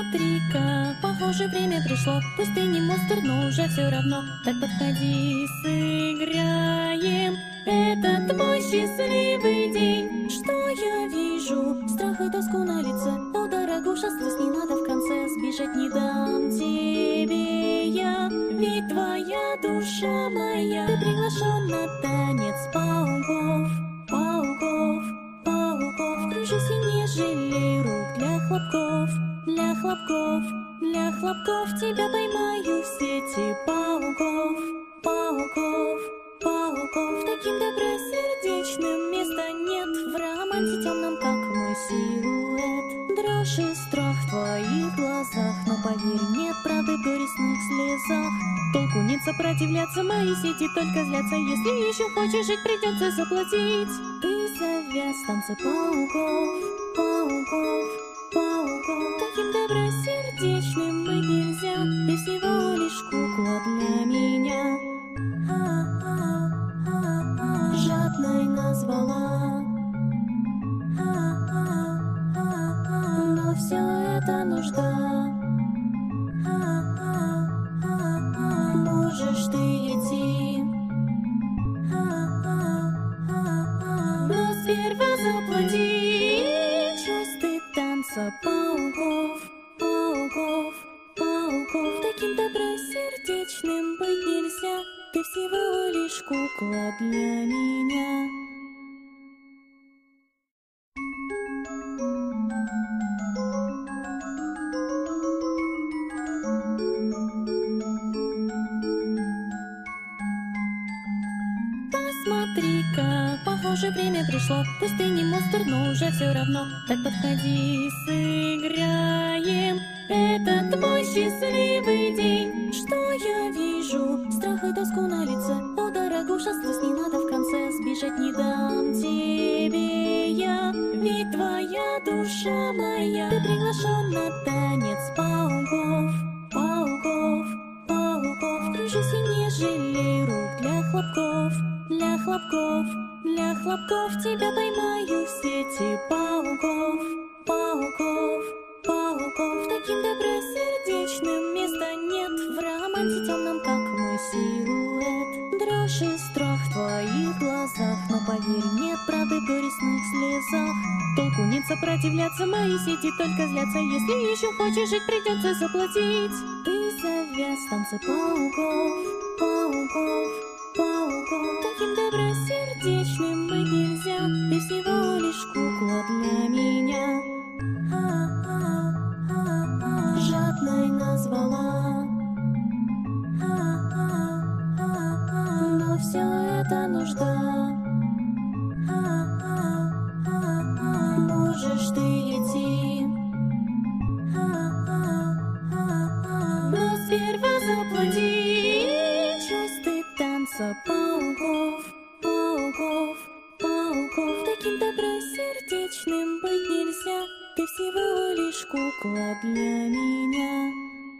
Посмотри-ка, похоже, время пришло. Пусть ты не монстр, но уже все равно. Так подходи, сыграем. Это твой счастливый день. Что я вижу? Страх и тоску на лице. О, дорогуша, слез не надо в конце. Сбежать не дам тебе я. Ведь твоя душа моя. Ты приглашен на танец пауков, пауков, пауков. Кружись и не жалей рук для хлопков, для хлопков, для хлопков. Тебя поймаю в сети пауков, пауков, пауков. Таким добросердечным места нет в романсе темном, как мой силуэт. Дрожь и страх в твоих глазах, но поверь, нет правды в горестных слезах. Толку нет сопротивляться, мои сети только злятся. Если еще хочешь жить, придется заплатить. Ты завяз в танце пауков, пауков, пауков. Таким добросердечным быть нельзя. Ты всего лишь кукла для меня. Жадной назвала, но все это нужда. Можешь ты идти, но сперва заплати. Часть ты танца пауков, пауков, пауков. Таким добросердечным быть нельзя. Ты всего лишь кукла для меня. Посмотри-ка, похоже, время пришло. Пусть ты не монстр, но уже все равно. Так подходи, сыграем. Это твой счастливый день. Что я вижу? Страх и тоску на лице. О, дорогуша, слез не надо в конце. Сбежать не дам тебе я. Ведь твоя душа моя. Ты приглашен на танец пауков, пауков, пауков. Кружись и не жалей рук для хлопков, для хлопков, для хлопков. Тебя поймаю в сети пауков, пауков, пауков. Таким добросердечным места нет в романсе темном, как мой силуэт. Дрожь и страх в твоих глазах, но поверь, нет правды в горестных слезах. Толку нет сопротивляться, мои сети только злятся. Если еще хочешь жить, придется заплатить. Ты завяз в танце пауков, пауков, пауков. Таким добросердечным быть нельзя. Ты всего лишь кукла для меня. Жадной назвала, но все это нужда. Можешь ты идти, но сперва заплати. Часть ты танца пауков, пауков, пауков. Таким добросердечным быть нельзя. Ты всего лишь кукла для меня.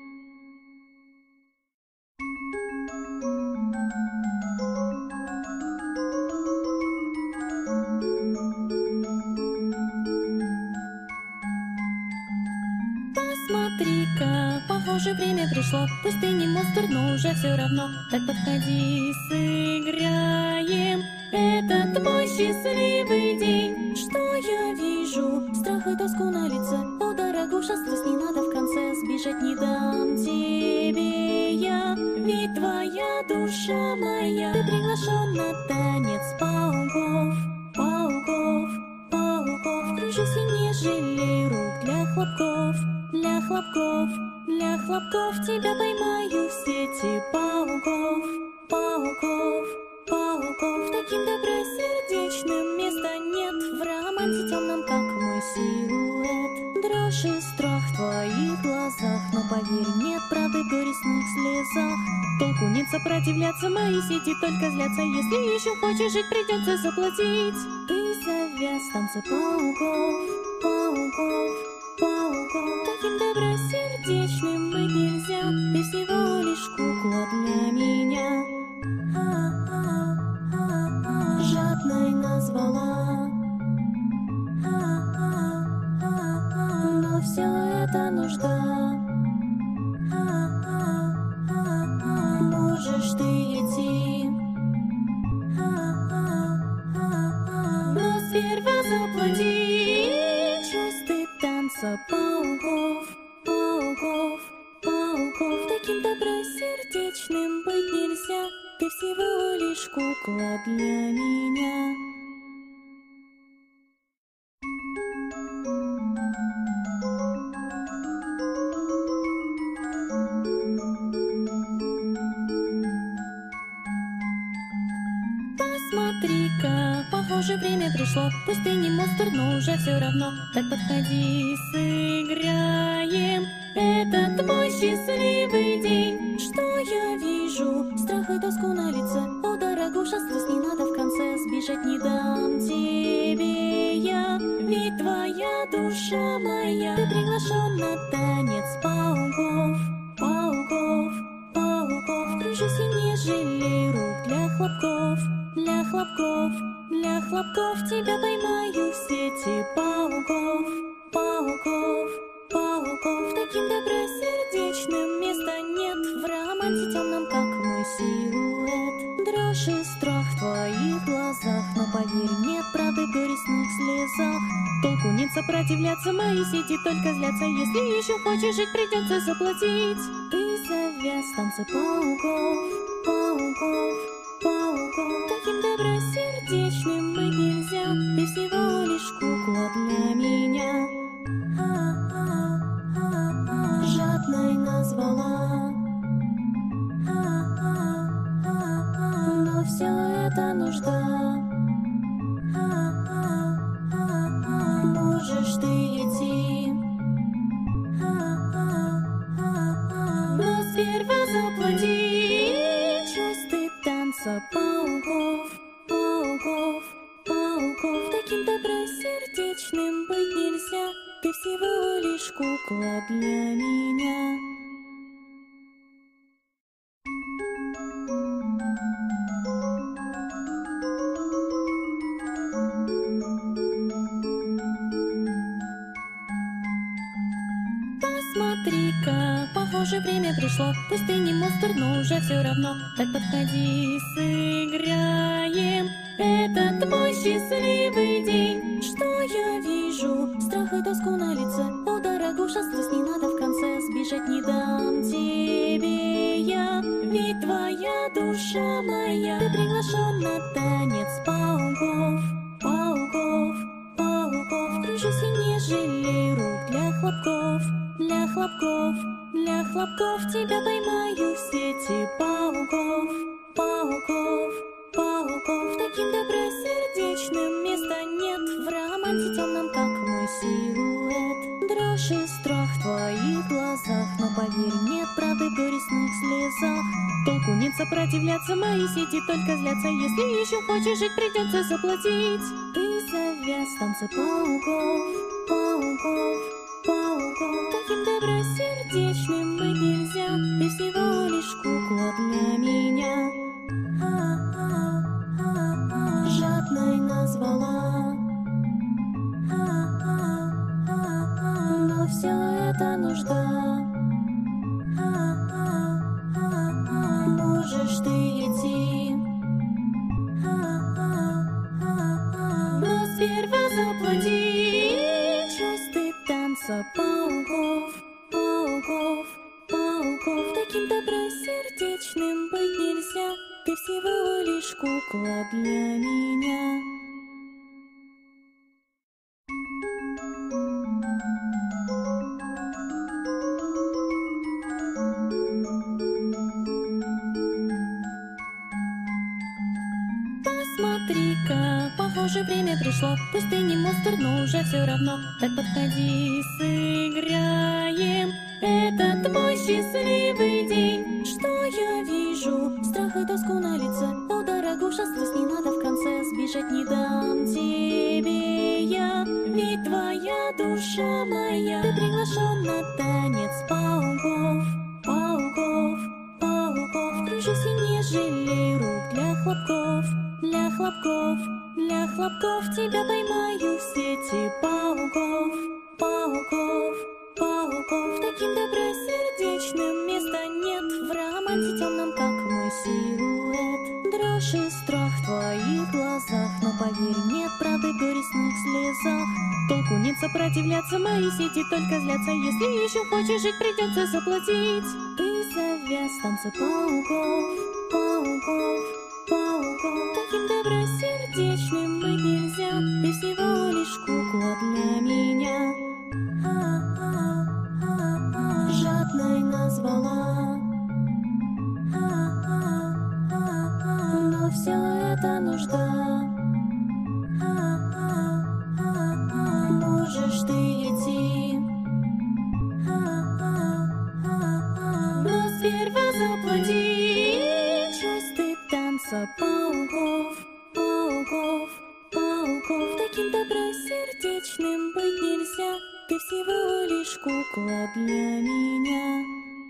Посмотри-ка, похоже, время пришло. Пусть ты не монстр, но уже все равно. Так подходи, сыграем. Это твой счастливый день. Что я вижу? Страх и тоску на лице. О, дорогуша, слез не надо в конце. Сбежать не дам тебе я. Ведь твоя душа моя. Ты приглашен на танец пауков, пауков, пауков. Кружись и не жалей рук для хлопков, для хлопков, для хлопков. Тебя поймаю в сети пауков, пауков, пауков. Таким добросердечным места нет в романсе темном, как мой силуэт. Дрожь и страх в твоих глазах, но поверь, нет правды в горестных слезах. Толку нет сопротивляться, мои сети только злятся. Если еще хочешь жить, придется заплатить. Ты завяз в танце пауков, пауков, пауков. Таким добросердечным быть нельзя. Ты всего лишь кукла для меня. Жадной назвала, но все это нужда. ты идти. Но сперва заплати часть танца пауков, пауков, пауков. Таким добросердечным быть нельзя, ты всего лишь кукла для меня. Посмотри-ка, похоже, время пришло. Пусть ты не монстр, но уже все равно. Так подходи, сыграем. Это твой счастливый день. Что я вижу? Страх и тоску на лице. О, дорогуша, слез не надо в конце. Сбежать не дам тебе я. Ведь твоя душа моя. Ты приглашен на танец пауков, пауков, пауков. Кружись и не жалей рук для хлопков. Для хлопков, для хлопков тебя поймаю в сети пауков, пауков, пауков. Таким добросердечным места нет в романсе темном, как мой силуэт. Дрожь и страх в твоих глазах, но поверь, нет правды в горестных слезах. Толку нет сопротивляться, мои сети только злятся. Если еще хочешь жить, придется заплатить. Ты завяз в танце пауков, пауков, пауков. Таким добросердечным быть нельзя, ты всего лишь кукла для меня. Жадной назвала, но все это нужда. Можешь ты идти, но сперва заплати часть танца пауков, пауков, пауков. Таким добросердечным быть нельзя, ты всего лишь кукла для меня. Посмотри-ка, похоже, время пришло. Пусть ты не монстр, но уже все равно. Так подходи, сыграем. Это твой счастливый день. Что я вижу? Страх и тоску на лице. О, дорогуша, слез не надо в конце. Сбежать не дам тебе я. Ведь твоя душа моя. Ты приглашен на танец пауков, пауков, пауков. Кружись и не жалей рук для хлопков. Для хлопков, для хлопков тебя поймаю в сети пауков, пауков, пауков. Таким добросердечным места нет в романсе темном, как мой силуэт. Дрожь и страх в твоих глазах, но поверь, нет правды в горестных слезах. Толку нет сопротивляться, мои сети только злятся. Если еще хочешь жить, придется заплатить. Ты завяз в танце пауков, пауков, пауков. Таким добросердечным быть нельзя, ты всего лишь кукла для меня. Жадной назвала, но все это нужда. Можешь ты идти, но сперва заплати часть танца пауков, пауков, пауков. Таким добросердечным быть нельзя, ты всего лишь кукла для меня. Посмотри-ка, похоже, время пришло. Пусть ты не монстр, но уже все равно. Так подходи, сыграем. Это твой счастливый день. Что я вижу? Страх и тоску на лице. О, дорогуша, слез не надо в конце. Сбежать не дам тебе я. Ведь твоя душа моя. Ты приглашен на танец пауков, пауков, пауков. Кружись и не жалей рук для хлопков. Для хлопков, для хлопков тебя поймаю в сети пауков, пауков, пауков. Таким добросердечным места нет в романсе темном, как мой силуэт. Дрожь и страх в твоих глазах, но поверь, нет правды в горестных слезах. Толку нет сопротивляться, мои сети только злятся. Если еще хочешь жить, придется заплатить. Ты завяз в танце пауков, пауков, пауков. Таким добросердечным быть нельзя, ты всего лишь кукла для меня. Жадной назвала, но все это нужда. Можешь ты идти, но сперва заплати. Часть ты танца пауков, пауков, пауков. Таким добросердечным быть нельзя, ты всего лишь кукла для меня.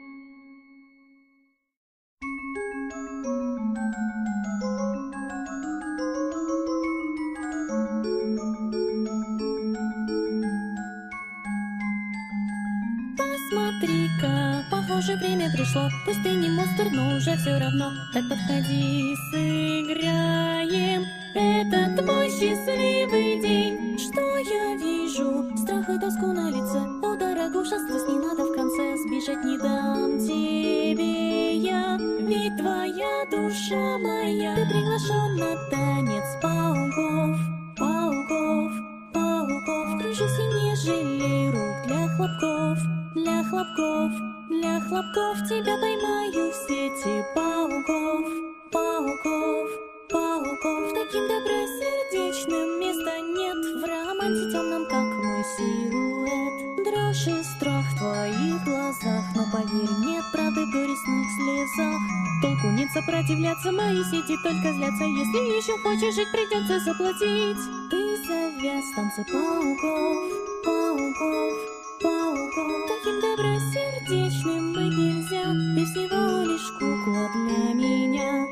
Посмотри-ка, похоже, время пришло. Пусть ты не монстр, но уже все равно. Так подходи, сыграем. Это твой счастливый день. Что я вижу? Страх и тоску на лице. О, дорогуша, слез не надо в конце. Сбежать не дам тебе я. Ведь твоя душа моя. Ты приглашен на танец пауков, пауков, пауков. Кружись и не жалей рук для хлопков. Для хлопков, для хлопков тебя поймаю в сети пауков, пауков, пауков. Таким добросердечным места нет в романсе темном, как мой силуэт. Дрожь и страх в твоих глазах, но поверь, нет правды в горестных слезах. Толку нет сопротивляться, мои сети только злятся. Если еще хочешь жить, придется заплатить. Ты завяз в танце пауков, пауков, пауков. Таким добросердечным быть нельзя, ты всего лишь кукла для меня.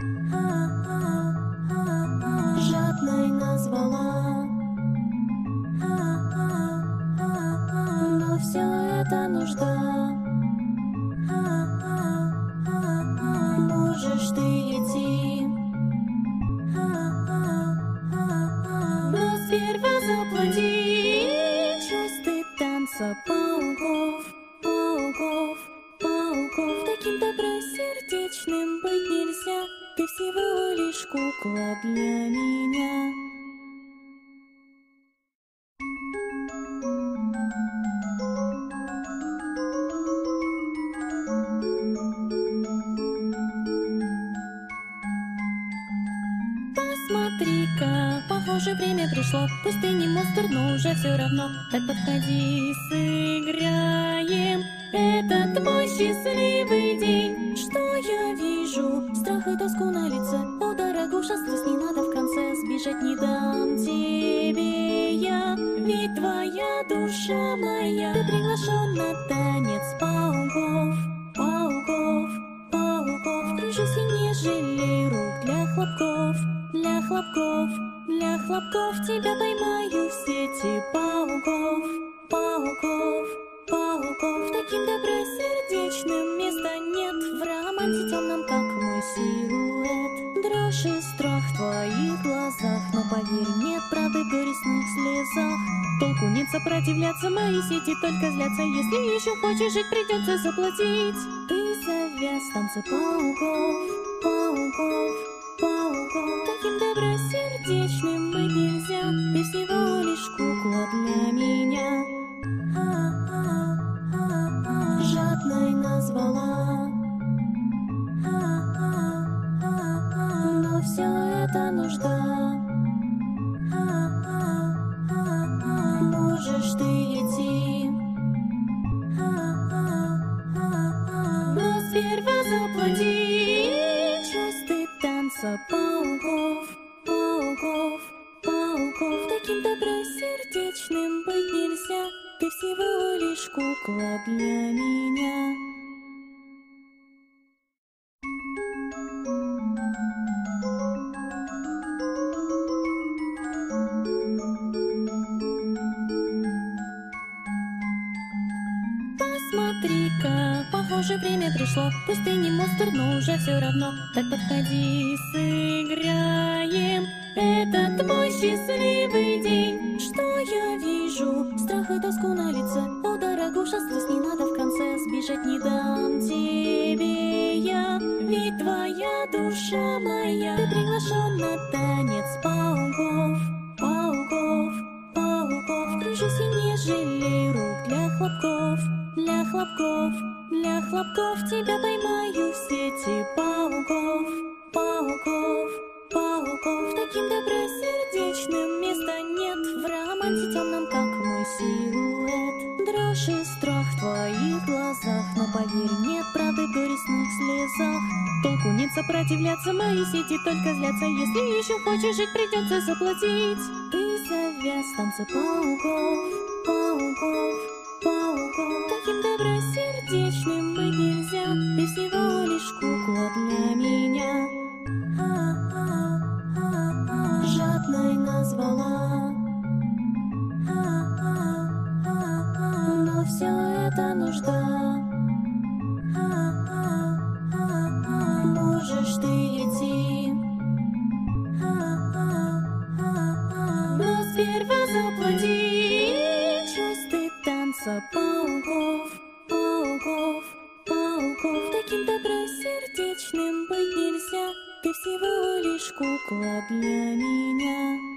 Жадной назвала, но все это нужда. Можешь ты идти, но сперва заплати. Часть ты танца пауков, пауков, пауков. Таким добросердечным быть нельзя, ты всего лишь кукла для меня. Посмотри-ка, похоже, время пришло. Пусть ты не монстр, но уже все равно. Так подходи, сыграем. Это твой счастливый день. Что я вижу? Страх и тоску на лице. О, дорогуша, слез не надо в конце. Сбежать не дам тебе я. Ведь твоя душа моя. Ты приглашен на танец пауков, пауков, пауков. Кружись и не жалей рук для хлопков. Для хлопков, для хлопков тебя поймаю в сети пауков, пауков, пауков. Таким добросердечным места нет в романсе темном, как мой силуэт. Дрожь и страх в твоих глазах, но поверь, нет правды в горестных слезах. Толку нет сопротивляться, мои сети только злятся. Если еще хочешь жить, придется заплатить. Ты завяз в танце пауков, пауков, пауков. Таким добросердечным быть нельзя, ты всего лишь кукла для меня. Жадной назвала, но все это нужда. Можешь ты идти, но сперва заплати. Часть ты танца пауков, пауков, пауков. Таким добросердечным быть нельзя, ты всего лишь кукла для меня. Смотри-ка, похоже, время пришло. Пусть ты не монстр, но уже все равно. Так подходи, сыграем. Это твой счастливый день. Что я вижу? Страх и тоску на лице. О, дорогуша, слез не надо в конце. Сбежать не дам тебе я. Ведь твоя душа моя. Ты приглашен на танец пауков, пауков, пауков. Кружись и не жалей рук для хлопков, для хлопков, для хлопков. Тебя поймаю в сети пауков, пауков, пауков. Таким добросердечным места нет в романсе темном, как мой силуэт. Дрожь и страх в твоих глазах, но поверь, нет правды в горестных слезах. Толку нет сопротивляться, мои сети только злятся. Если еще хочешь жить, придется заплатить. Ты завяз в танце пауков, пауков, пауков. Таким добросердечным быть нельзя. Ты всего лишь кукла для меня. Жадной назвала, но все это нужда. Можешь ты идти, но сперва заплати. Часть ты танца пауков, пауков, пауков. Таким добросердечным быть нельзя. Ты всего лишь кукла для меня.